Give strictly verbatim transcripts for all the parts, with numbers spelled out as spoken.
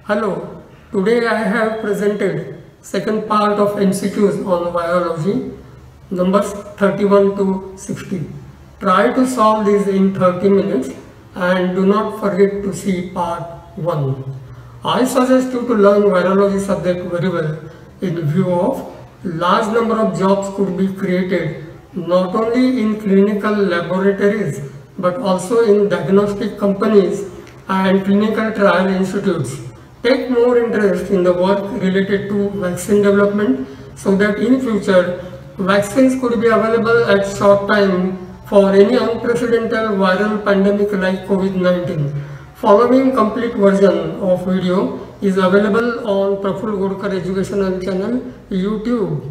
Hello, today I have presented second part of M C Qs on virology, numbers thirty-one to sixty. Try to solve these in thirty minutes and do not forget to see part one. I suggest you to learn virology subject very well in view of large number of jobs could be created not only in clinical laboratories but also in diagnostic companies and clinical trial institutes. Take more interest in the work related to vaccine development so that in future vaccines could be available at short time for any unprecedented viral pandemic like COVID nineteen. Following complete version of video is available on Praful Godkar educational channel YouTube.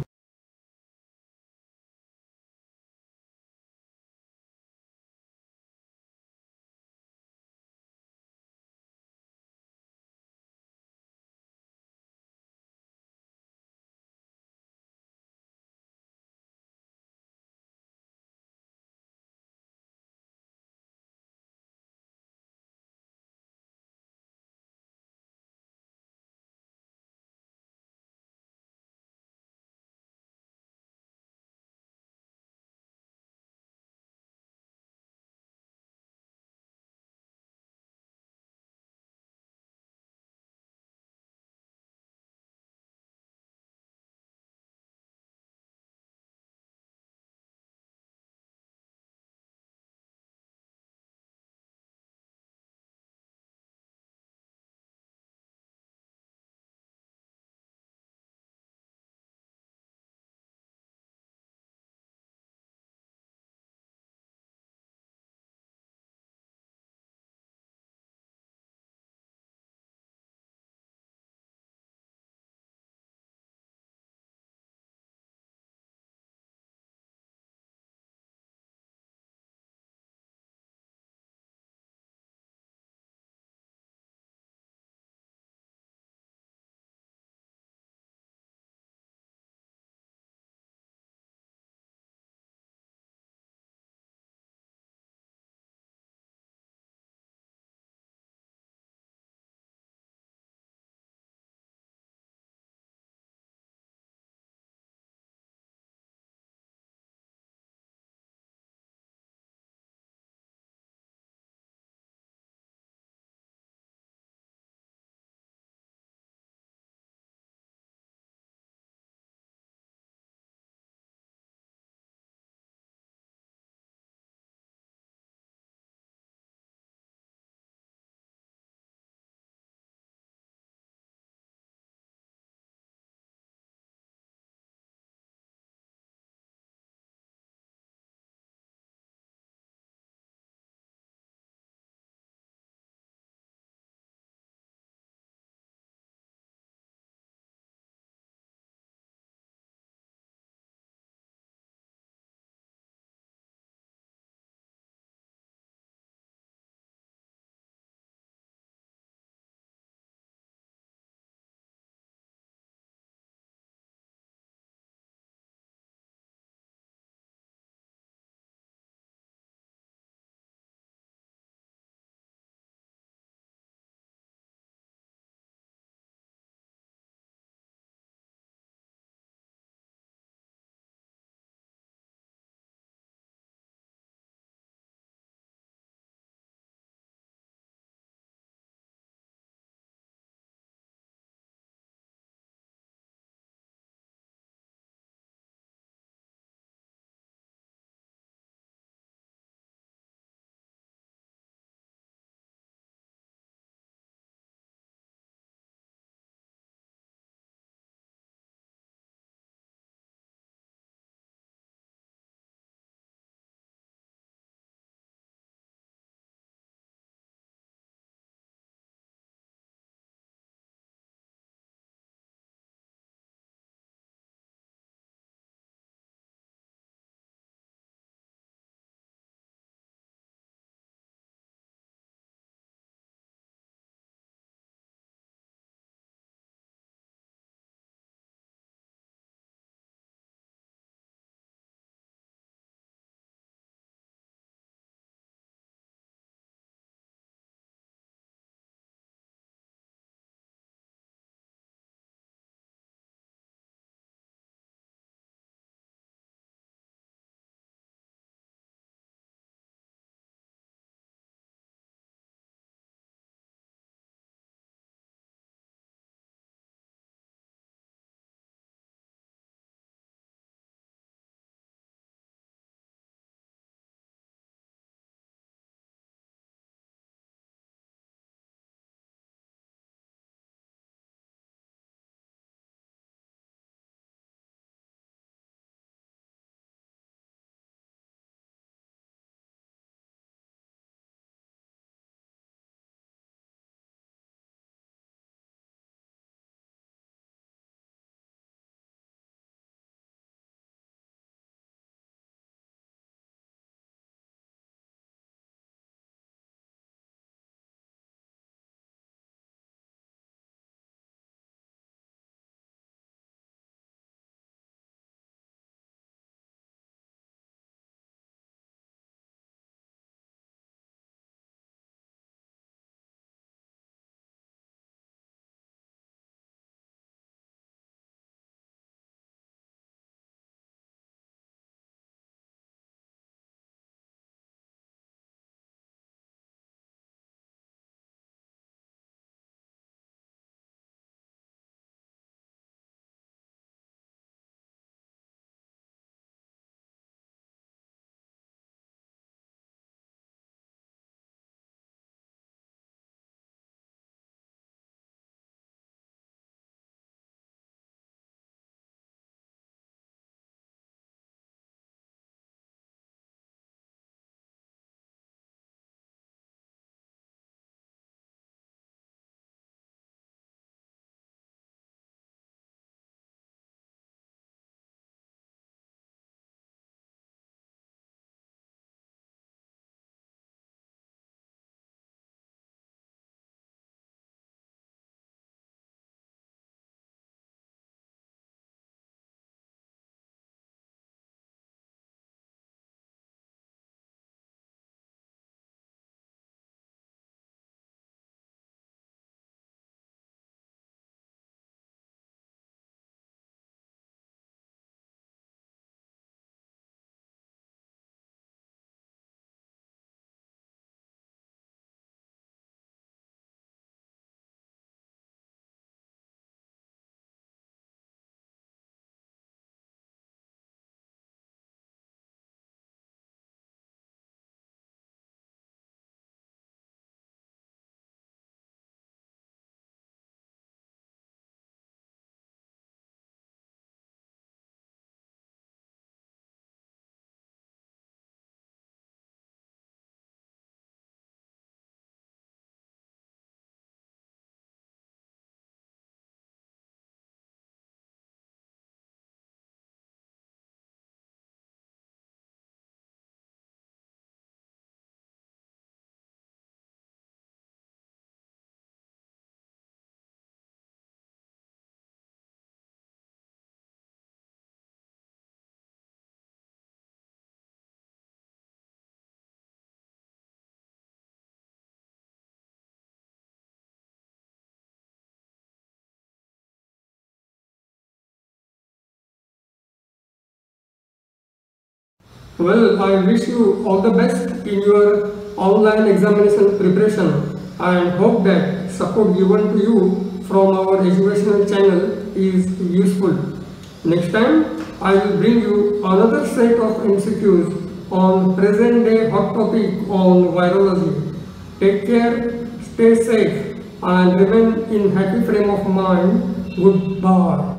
Well, I wish you all the best in your online examination preparation and hope that support given to you from our educational channel is useful. Next time, I will bring you another set of M C Qs on present day hot topic on virology. Take care, stay safe and remain in happy frame of mind. Goodbye.